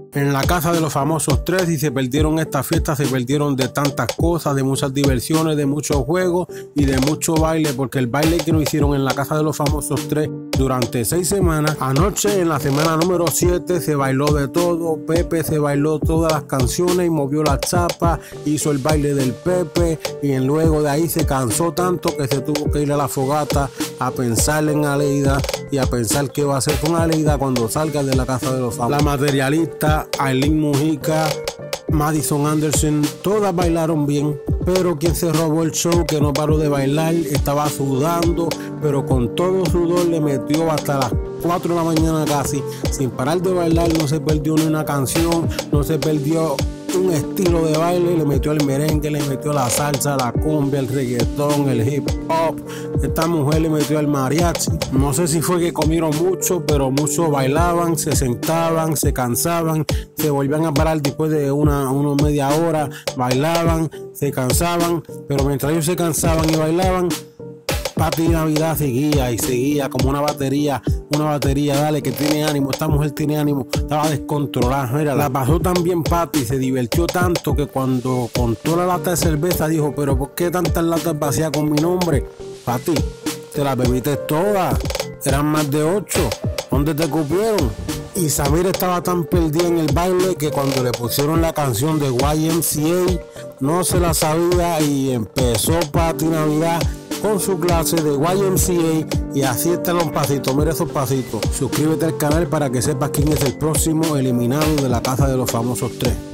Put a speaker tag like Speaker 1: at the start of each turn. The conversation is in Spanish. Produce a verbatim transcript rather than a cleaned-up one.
Speaker 1: en la casa de los famosos tres y se perdieron esta fiesta, se perdieron de tantas cosas, de muchas diversiones, de muchos juegos y de mucho baile, porque el baile que nos hicieron en la casa de los famosos tres durante seis semanas, anoche en la semana número siete se bailó de todo. Pepe se bailó todas las canciones y movió la chapa, hizo el baile del Pepe y luego de ahí se cansó tanto que se tuvo que ir a la fogata a pensar en Aleida y a pensar qué va a hacer con Aleida cuando salga de la casa de los famosos. La materialista, Aileen Mujica, Madison Anderson, todas bailaron bien, pero quien se robó el show, que no paró de bailar, estaba sudando, pero con todo sudor le metió hasta las cuatro de la mañana casi, sin parar de bailar. No se perdió ni una canción, no se perdió un estilo de baile, le metió el merengue, le metió la salsa, la cumbia, el reggaetón, el hip hop. Esta mujer le metió el mariachi. No sé si fue que comieron mucho, pero muchos bailaban, se sentaban, se cansaban, se volvían a parar después de una, una media hora, bailaban, se cansaban, pero mientras ellos se cansaban y bailaban, Pati Navidad seguía y seguía como una batería, una batería, dale que tiene ánimo, esta mujer tiene ánimo, estaba descontrolada. Mira, la pasó tan bien Pati, se divirtió tanto que cuando contó la lata de cerveza dijo, pero ¿por qué tantas latas vacías con mi nombre? Pati, te las bebiste todas, eran más de ocho, ¿dónde te cupieron? Y Samir estaba tan perdida en el baile que cuando le pusieron la canción de Y M C A no se la sabía y empezó Pati Navidad con su clase de Y M C A y así están los pasitos. Mira esos pasitos. Suscríbete al canal para que sepas quién es el próximo eliminado de la casa de los famosos tres.